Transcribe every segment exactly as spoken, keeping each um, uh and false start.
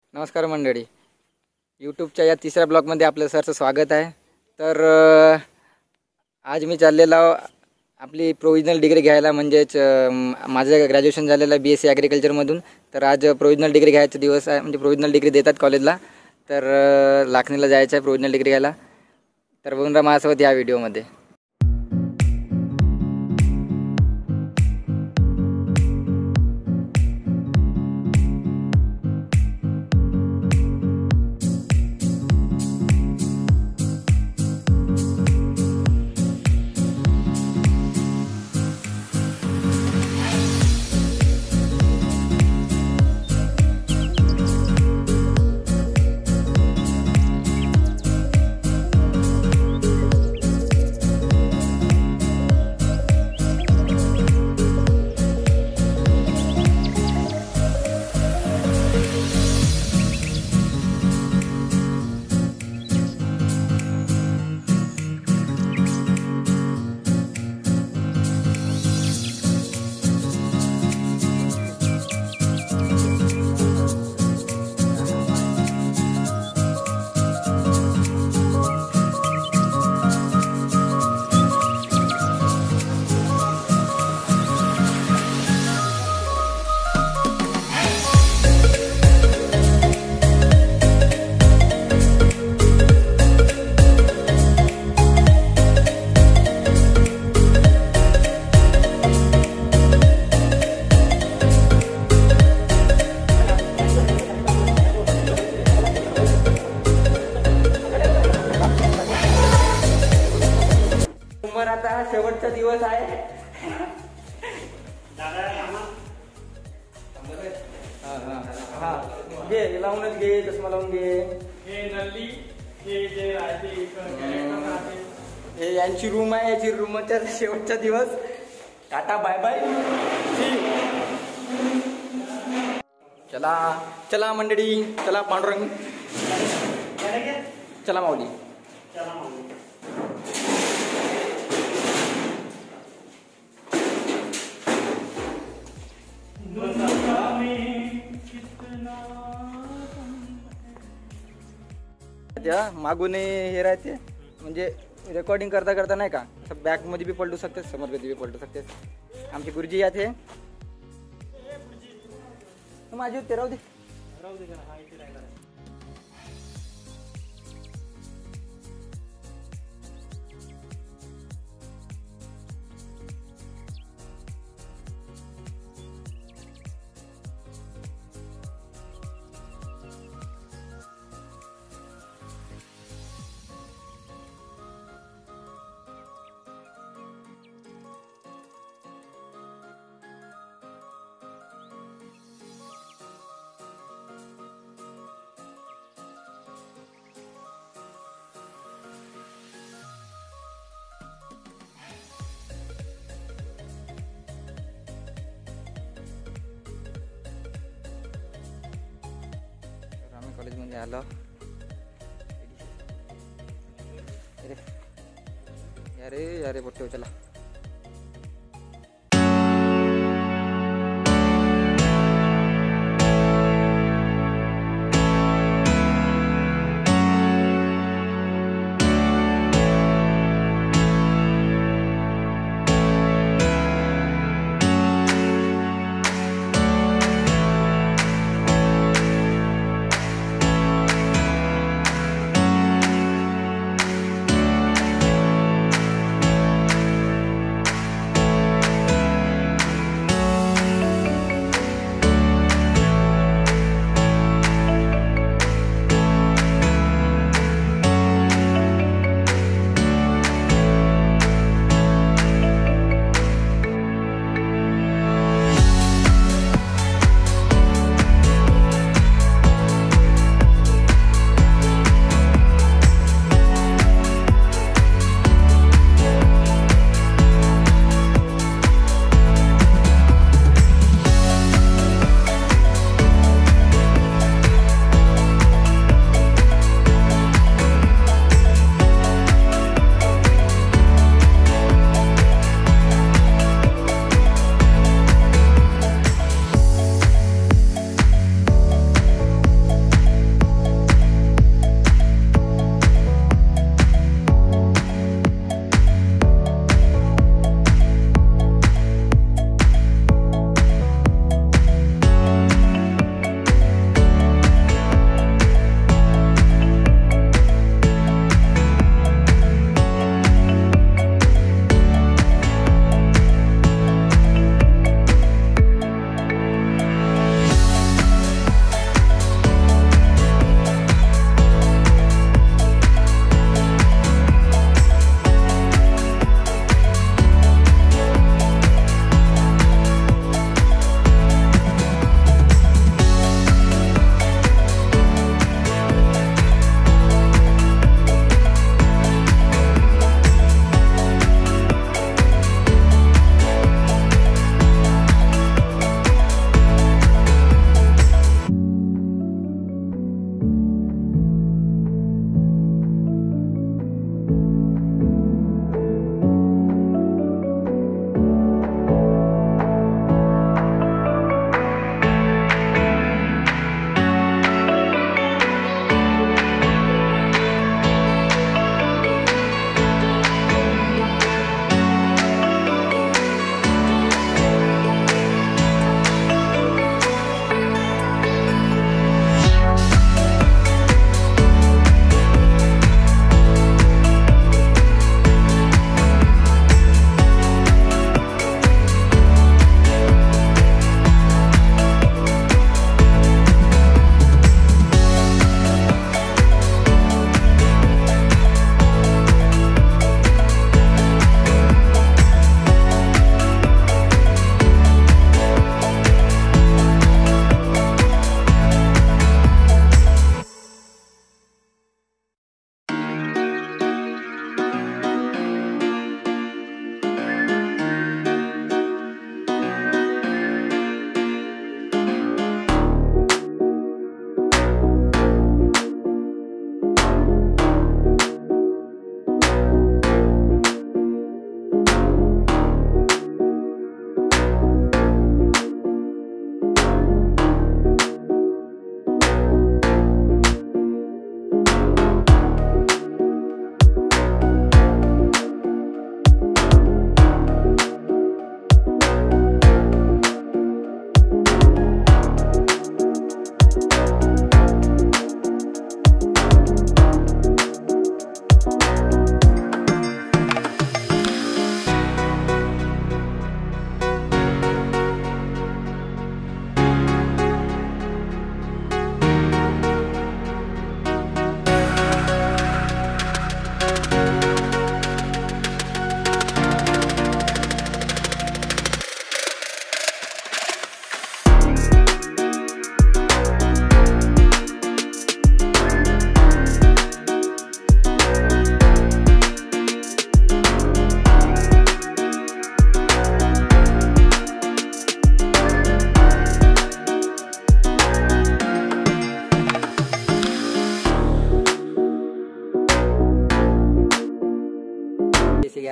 नमस्कार मंडळी, यूट्यूबच्या या तिसऱ्या ब्लॉगमध्ये आपलं सरचं स्वागत आहे. तर अ, आज मी चाललेलो आपली प्रोविजनल डिग्री घ्यायला, म्हणजेच अ, माझं ग्रॅज्युएशन झालेलं आहे बी एस सी ॲग्रिकल्चरमधून. तर आज प्रोविजनल डिग्री घ्यायचा दिवस आहे, म्हणजे प्रोविजनल डिग्री देतात कॉलेजला. तर अ, लाखणीला जायचं आहे प्रोविजनल डिग्री घ्यायला. तर बघून राहा माझ्यासोबत या व्हिडिओमध्ये. उमर आता हा शेवटचा दिवस आहे. हा घे, लावूनच घे, चष्मा लावून घे. हे यांची रूम आहे, याची रूमच्या शेवटचा दिवस. Tata bye bye. चला चला मंडळी, चला पांडुरंग, चला माऊली. त्या मागून हे राहते, म्हणजे रेकॉर्डिंग करता करता नाही का, बॅक मध्ये बी पलटू शकते, समोर मध्ये बी पलटू शकते. आमचे गुरुजी आहेत हे. माझी ते राहू दे, राहू दे. कॉलेजमध्ये आलो. अरे अरे अरे बोलतो, चला.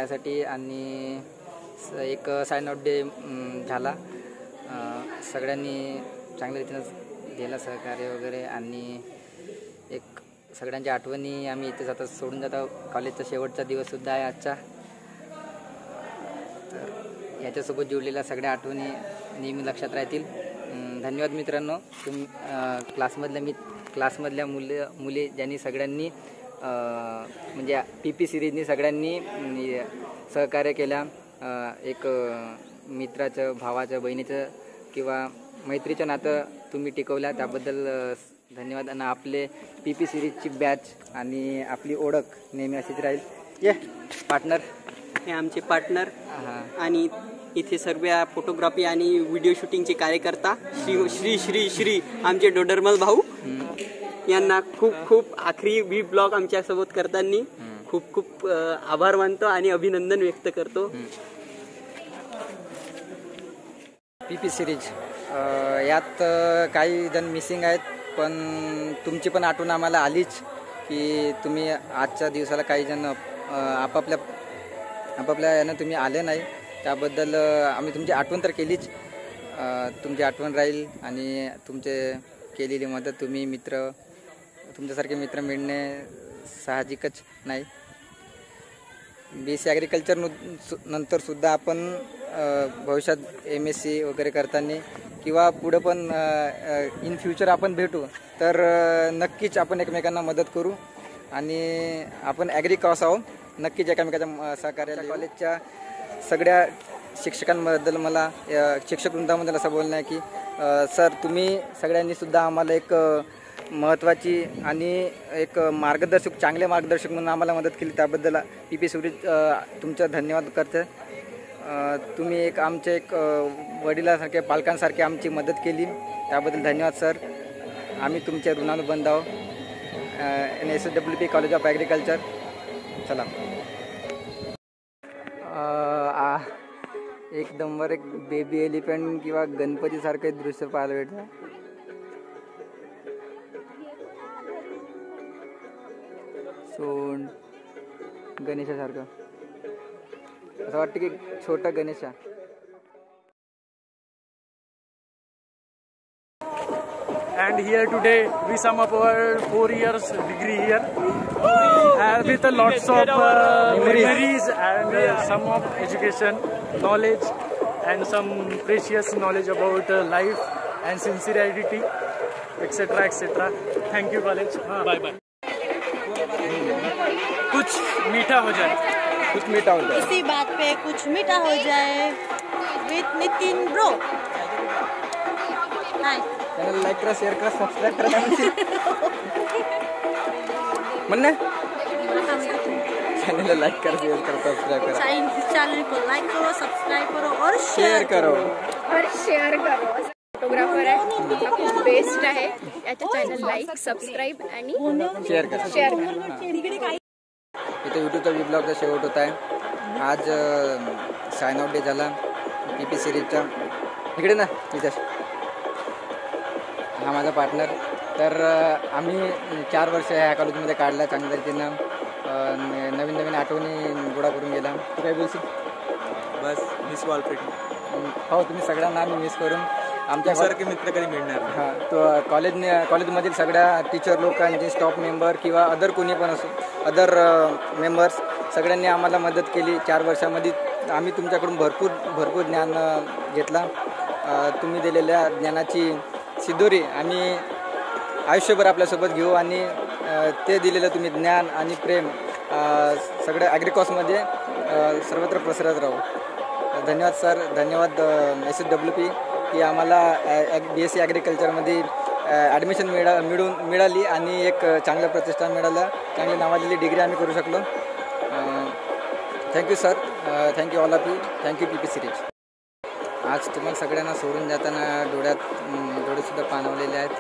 घ्यायसाठी आणि एक साइन आउट डे झाला. सगळ्यांनी चांगल्या रीतीनं दिला सहकार्य वगैरे आणि एक सगळ्यांच्या आठवणी आम्ही इथे जाता सोडून जातो. कॉलेजचा शेवटचा दिवससुद्धा आहे आजचा. तर याच्यासोबत जोडलेल्या सगळ्या आठवणी नेहमी लक्षात राहतील. धन्यवाद मित्रांनो. तुम क्लासमधल्या मी क्लासमधल्या मुले मुली ज्यांनी सगळ्यांनी म्हणजे पी पी सिरीजनी सगळ्यांनी सहकार्य केल्या. एक मित्राचं, भावाचं, बहिणीचं किंवा मैत्रीचं नातं तुम्ही टिकवल्या त्याबद्दल धन्यवाद. आणि आपले पी पी सिरीजची बॅच आणि आपली ओळख नेहमी अशीच राहील. ये पार्टनर, हे आमचे पार्टनर हां आणि इथे सर्व फोटोग्राफी आणि व्हिडिओ शूटिंगचे कार्यकर्ता श्री श्री श्री श्री आमचे डोडरमल भाऊ यांना खूप खूप आखरी वी ब्लॉग आमच्यासोबत करताना खूप खूप आभार मानतो आणि अभिनंदन व्यक्त करतो. पी पी सिरीज यात काही जण मिसिंग आहेत, पण तुमची पण आठवण आम्हाला आलीच की तुम्ही आजच्या दिवसाला काही जण आपापल्या आपापल्या यानं तुम्ही आले नाही. त्याबद्दल आम्ही तुमची आठवण तर केलीच. तुमची आठवण राहील आणि तुमचे केलेली मदत, तुम्ही मित्र, तुमच्यासारखे मित्र मिळणे साहजिकच नाही. बी एस सी ॲग्रिकल्चर नंतरसुद्धा आपण भविष्यात एम एस सी वगैरे करताना किंवा पुढं पण इन फ्युचर आपण भेटू तर नक्कीच आपण एकमेकांना मदत करू आणि आपण ॲग्री क्रॉस आहोत. नक्कीच एकमेकाच्या सहकार्याला. कॉलेजच्या सगळ्या शिक्षकांबद्दल मला शिक्षक वृंदाबद्दल असं बोलणं आहे की सर, तुम्ही सगळ्यांनीसुद्धा आम्हाला एक महत्त्वाची आणि एक मार्गदर्शक, चांगले मार्गदर्शक म्हणून आम्हाला मदत केली. त्याबद्दल पी पी सिरीज तुमचं धन्यवाद करते. तुम्ही एक आमचे एक वडिलांसारखे, पालकांसारखे आमची मदत केली, त्याबद्दल धन्यवाद सर. आम्ही तुमच्या ऋणानुबंध आहोत. N S W P college of agriculture. चला, एक नंबर एक बेबी एलिफंट किंवा गणपतीसारखे दृश्य पाहायला भेटतं. सोंड गणेशासारखं असं वाटतं की छोटा Ganesha. And here today we sum up our four years degree here and with a lots of uh, memories and uh, some of education knowledge and some precious knowledge about uh, life and sincerity etc etc. Thank you college. Bye bye. कुछ मीठा हो जाए, कुछ मीठा हो जाए, इसी बात पे कुछ मीठा हो जाए with Nitin bro. Hi, channel like करा, शेअर करा, सबस्क्राईब करा. म्हणणे चॅनल लाईक करा, शेअर करा, सबस्क्राईब करा. चैनल को लाइक करो, सब्सक्राइब करो और शेअर करो और शेअर करो. फोटोग्राफर आहे, खूप बेस्ट आहे. याच्या चॅनल लाईक, सबस्क्राईब आणि शेअर करा. शेअर करा. इथे यूट्यूबचा ब्लॉगचा शेवट होत आहे. आज साइन आउट डे झाला पी पी सिरीजचा. इकडे ना, इथे हा माझा पार्टनर. तर आम्ही चार वर्ष ह्या कॉलेजमध्ये काढला. चांगल्या रीतीनं नवीन नवीन आठवणी गोळा करून गेला. तू काय बोलशील? बस मिस वालपेट. हो, तुम्ही सगळ्यांना आम्ही मिस करून आमच्यासारखे मित्र कधी मिळणार. हां, तो कॉलेजने कॉलेजमधील सगळ्या टीचर लोकांचे, स्टाफ मेंबर किंवा अदर कोणी पण असो, अदर मेंबर्स सगळ्यांनी आम्हाला मदत केली. चार वर्षामध्ये आम्ही तुमच्याकडून भरपूर भरपूर ज्ञान घेतला. तुम्ही दिलेल्या ज्ञानाची सिद्धोरी आम्ही आयुष्यभर आपल्यासोबत घेऊ आणि ते दिलेलं तुम्ही ज्ञान आणि प्रेम सगळ्या ॲग्रिकॉसमध्ये सर्वत्र पसरत राहू. धन्यवाद सर. धन्यवाद एस एस डब्ल्यू पी की आम्हाला बी एस सी ॲग्रिकल्चरमध्ये ॲडमिशन मिळा मिळून मिळाली आणि एक चांगलं प्रतिष्ठान मिळालं. चांगली नावाजलेली डिग्री आम्ही करू शकलो. Thank you sir. Thank you all of you. Thank you P P series. आज तुम्हाला सगळ्यांना सोडून जाताना डोळ्यात डोळेसुद्धा पाणवलेले आहेत.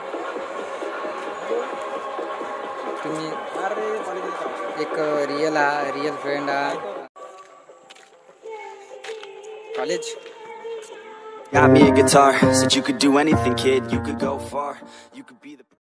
तुम्ही एक रिअल हा रिअल फ्रेंड हा. College Got me a guitar, said you could do anything, kid, you could go far, you could be the